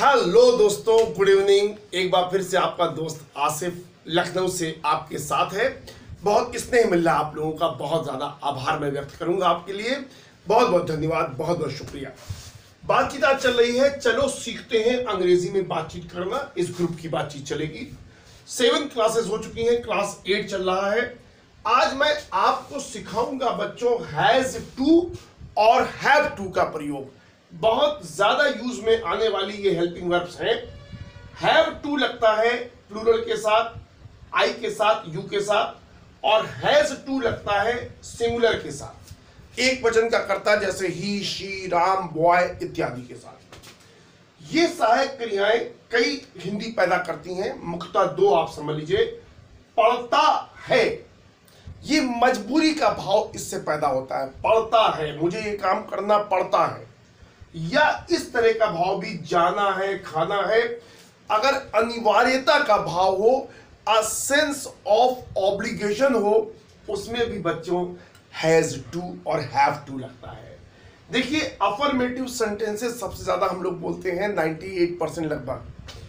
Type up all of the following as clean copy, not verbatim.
Hello दोस्तों, good evening. एक बार फिर से आपका दोस्त आसिफ लखनऊ से आपके साथ है। बहुत स्नेह मिल रहा है आप लोगों का, बहुत ज़्यादा आभार मैं व्यक्त करूंगा आपके लिए। बहुत बहुत धन्यवाद, बहुत बहुत शुक्रिया। बातचीत आज चल रही है, चलो सीखते हैं अंग्रेजी में बातचीत करना। इस ग्रुप की बातचीत चलेगी। 7 क्लासेस हो चुकी हैं, क्लास 8 चल रहा है। आज मैं आपको सिखाऊंगा बच्चों हैज टू और हैव टू का प्रयोग। बहुत ज्यादा यूज में आने वाली ये हेल्पिंग वर्ब्स हैं। हैव टू लगता है प्लूरल के साथ, आई के साथ, यू के साथ, और हैज टू लगता है सिंगुलर के साथ, एक वचन का कर्ता जैसे ही, शी, राम, बॉय इत्यादि के साथ। ये सहायक क्रियाएं कई हिंदी पैदा करती हैं, मुख्यतः दो आप समझ लीजिए। पढ़ता है, ये मजबूरी का भाव इससे पैदा होता है। पढ़ता है, मुझे ये काम करना पड़ता है। या इस तरह का भाव भी, जाना है, खाना है। अगर अनिवार्यता का भाव हो, अ सेंस ऑफ ऑब्लिगेशन हो, उसमें भी बच्चों हैज टू और हैव टू लगता है। देखिए, अफर्मेटिव सेंटेंसेस सबसे ज्यादा हम लोग बोलते हैं 98% लगभग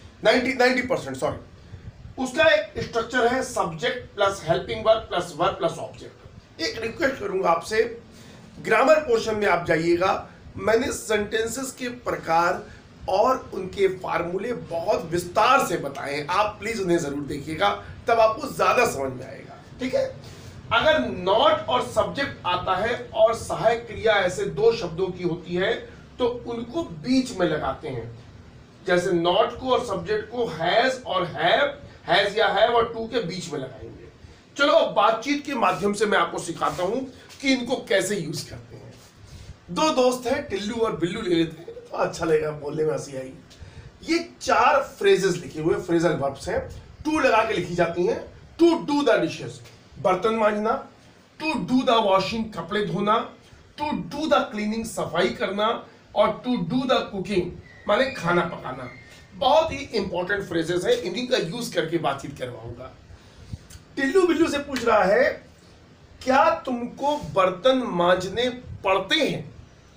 90% सॉरी। उसका एक स्ट्रक्चर है subject plus helping verb plus verb plus object. एक रिक्वेस्ट करूंगा आपसे, ग्रामर पोर्शन में आप जाइएगा। मैंने सेंटेंसेस के प्रकार और उनके फार्मूले बहुत विस्तार से बताए हैं, आप प्लीज उन्हें जरूर देखिएगा, तब आपको ज्यादा समझ में आएगा। ठीक है। अगर नॉट और सब्जेक्ट आता है और सहायक क्रिया ऐसे दो शब्दों की होती है तो उनको बीच में लगाते हैं। जैसे नॉट को और सब्जेक्ट को हैज और हैव, हैज या हैव और टू के बीच में लगाएंगे। चलो अब बातचीत के माध्यम से मैं आपको सिखाता हूं कि इनको कैसे यूज करते हैं। दो दोस्त हैं, टिल्लू और बिल्लू ले लेते हैं तो अच्छा लगेगा, बोलने में हंसी आई। ये 4 फ्रेजेस लिखे हुए फ्रेजल वर्ब्स हैं, टू लगा के लिखी जाती हैं। टू डू द डिशेस, बर्तन मांजना। टू डू द वॉशिंग, कपड़े धोना। टू डू द क्लीनिंग, सफाई करना। और टू डू द कुकिंग माने खाना पकाना। बहुत ही इंपॉर्टेंट फ्रेजेस है, इन्हीं का यूज करके बातचीत करवाऊंगा। टिल्लू बिल्लू से पूछ रहा है, क्या तुमको बर्तन मांजने पड़ते हैं?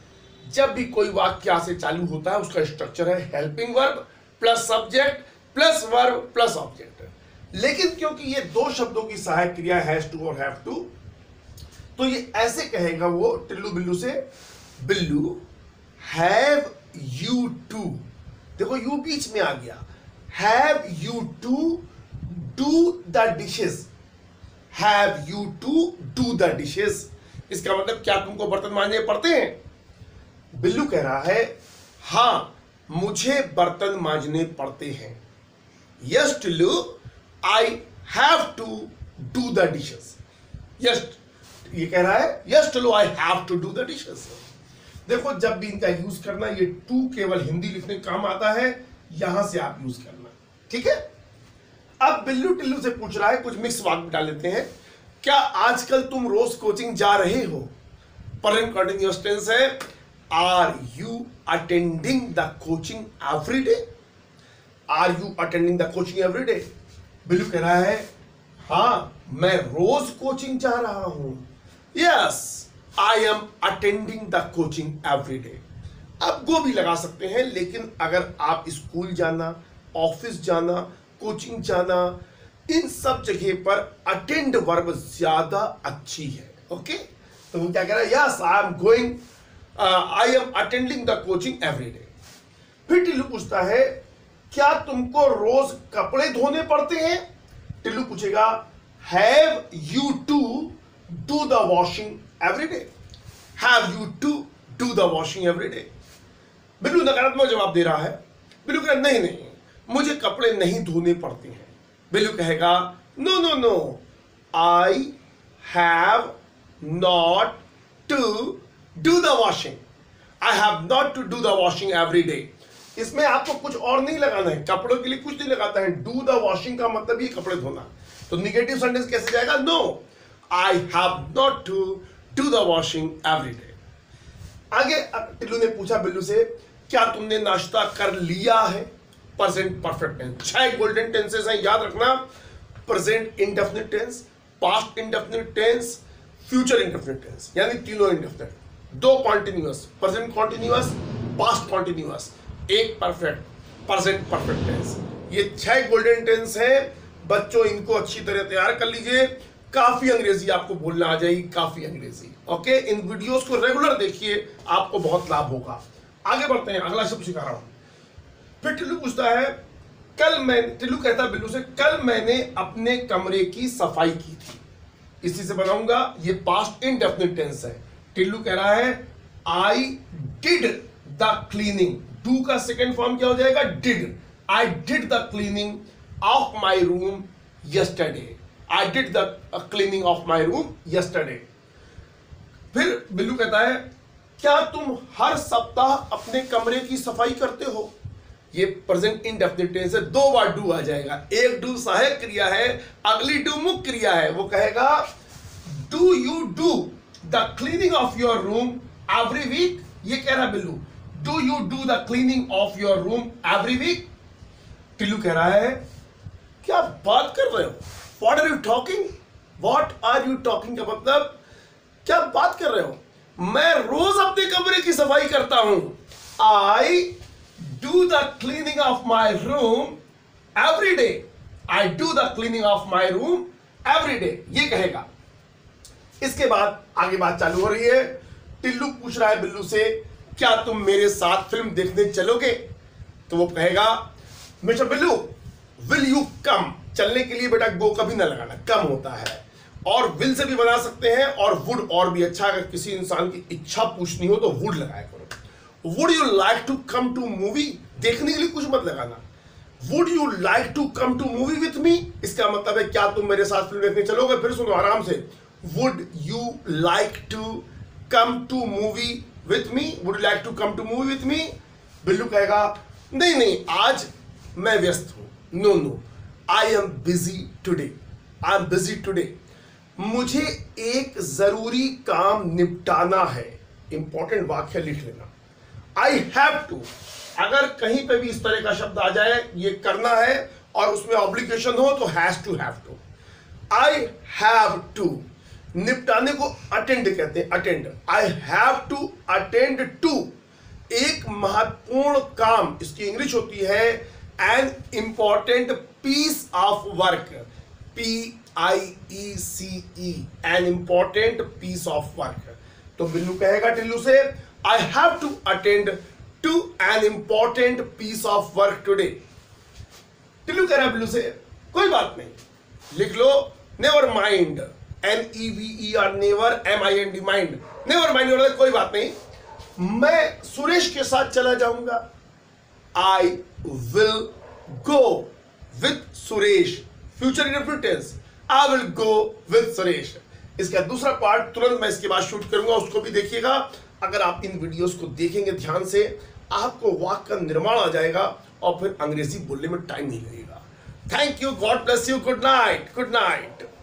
जब भी कोई वाक्य से चालू होता है उसका स्ट्रक्चर है helping verb plus subject plus verb plus object. लेकिन क्योंकि ये दो शब्दों की सहायक क्रिया हैज टू और हैव टू, तो ये ऐसे कहेगा वो टिल्लू बिल्लू से, बिल्लू हैव यू टू, देखो यू बीच में आ गया, have you to do the dishes, have you to do the dishes. इसका मतलब क्या तुमको बर्तन मांजने पड़ते हैं? बिल्लू कह रहा है, हां मुझे बर्तन मांजने पड़ते हैं। Yes Tillu, I have to do the dishes. Yes, ये कह रहा है, yes Tillu I have to do the dishes. देखो, जब भी इनका यूज करना, ये टू केवल हिंदी लिखने काम आता है, यहां से आप यूज करना। ठीक है। अब बिल्लू टिल्लू से पूछ रहा है, कुछ मिक्स वाक्य डाल लेते हैं। क्या आजकल तुम रोज कोचिंग जा रहे हो? प्रेजेंट कंटीन्यूअस टेंस है। Are you attending the coaching every day? Are you attending the coaching every day? Billu कह रहा है, हां मैं रोज कोचिंग जा रहा हूं। Yes I am attending the coaching every day. अब गो भी लगा सकते हैं, लेकिन अगर आप स्कूल जाना, ऑफिस जाना, कोचिंग जाना, इन सब जगह पर अटेंड वर्ब ज्यादा अच्छी है। ओके, तो वो क्या कह रहा है, yes I am going, I am attending the coaching every day. फिर टिल्लू पूछता है, क्या तुमको रोज कपड़े धोने पड़ते हैं? टिल्लू पूछेगा, have you to do the washing every day? Have you to do the washing every day? Billu नकारात्मक जवाब दे रहा है। बिल्लू कह, नहीं नहीं मुझे कपड़े नहीं धोने पड़ते हैं। बिल्लू कहेगा, no no no, I have not to do the washing, I have not to do the washing every day. इसमें आपको कुछ और नहीं लगाना है, कपड़ों के लिए कुछ नहीं लगाता है। डू द वॉशिंग का मतलब ये कपड़े धोना। तो निगेटिव सेंटेंस कैसे जाएगा? No, I have not to do the washing every day. आगे टिल्लू ने पूछा बिल्लू से, क्या तुमने नाश्ता कर लिया है? Present perfect tense. 6 golden tenses हैं, याद रखना। Present indefinite tense, past indefinite tense, future indefinite tense, यानी तीनों indefinite. 2 continuous, present continuous, past continuous, 1 perfect. Present perfect tense. ये 6 गोल्डन टेंस है बच्चों, इनको अच्छी तरह तैयार कर लीजिए। काफी अंग्रेजी आपको बोलना आ जाएगी, काफी अंग्रेजी। ओके, इन वीडियोस को रेगुलर देखिए, आपको बहुत लाभ होगा। आगे बढ़ते हैं, अगला शब्द सिखा रहा हूं। फिर टिल्लू पूछता है, टिल्लू कहता है बिल्लू से, कल मैंने अपने कमरे की सफाई की थी। इसी से बनाऊंगा, ये पास्ट इंडेफिनिट टेंस है। टिल्लू कह रहा है I did the cleaning. Do का सेकेंड फॉर्म क्या हो जाएगा? Did. I did the cleaning of my room yesterday. I did the cleaning of my room yesterday. फिर बिल्लू कहता है, क्या तुम हर सप्ताह अपने कमरे की सफाई करते हो? ये प्रेजेंट इंडेफिनिट टेंस है, 2 बार डू आ जाएगा। एक डू सहायक क्रिया है, अगली डू मुख्य क्रिया है। वो कहेगा do you do the cleaning of your room every week. ये कह रहा है Billu, do you do the cleaning of your room every week. Tillu कह रहा है, क्या बात कर रहे हो? What are you talking? What are you talking का मतलब क्या बात कर रहे हो? मैं रोज अपने कमरे की सफाई करता हूं। I do the cleaning of my room every day. I do the cleaning of my room every day, ये कहेगा। इसके बाद आगे बात चालू हो रही है। टिल्लू पूछ रहा है बिल्लू से, क्या तुम मेरे साथ फिल्म देखने चलोगे? तो वो कहेगा, mister Billu will you come. चलने के लिए बेटा गो कभी ना लगाना, कम होता है। और विल से भी बना सकते हैं, और वुड और भी अच्छा। अगर किसी इंसान की इच्छा पूछनी हो तो वुड लगाया करो। Would you like to come to movie? देखने के लिए कुछ मत लगाना। Would you like to come to movie with me, इसका मतलब है क्या तुम मेरे साथ फिल्म देखने चलोगे? फिर सुनो आराम से, would you like to come to movie with me? Would you like to come to movie with me? Billu कहेगा, नहीं नहीं, आज मैं व्यस्त हूं। No no, I am busy today. I am busy today. मुझे एक जरूरी काम निपटाना है। इंपॉर्टेंट वाक्य लिख लेना। आई हैव टू, अगर कहीं पे भी इस तरह का शब्द आ जाए, ये करना है और उसमें ऑब्लिगेशन हो तो has to, have to. I have to, निपटाने को अटेंड कहते हैं, attend. I have to attend to, एक महत्वपूर्ण काम, इसकी इंग्लिश होती है an important piece of work. PIECE, an important piece of work. तो बिल्लू कहेगा टिल्लू से, I have to attend to an important piece of work today. Tillu कह रहा है बिल्लू से, कोई बात नहीं, लिख लो never mind. NEVER, never, MIND, mind. Never mind, कोई बात नहीं, मैं सुरेश के साथ चला जाऊंगा। I will go with Suresh. Future indefinite tense, I will go with Suresh. इसका दूसरा पार्ट तुरंत मैं इसके बाद शूट करूंगा, उसको भी देखिएगा। अगर आप इन वीडियोस को देखेंगे ध्यान से, आपको वाक्य का निर्माण आ जाएगा और फिर अंग्रेजी बोलने में टाइम नहीं लगेगा। Thank you, god bless you, good night, good night.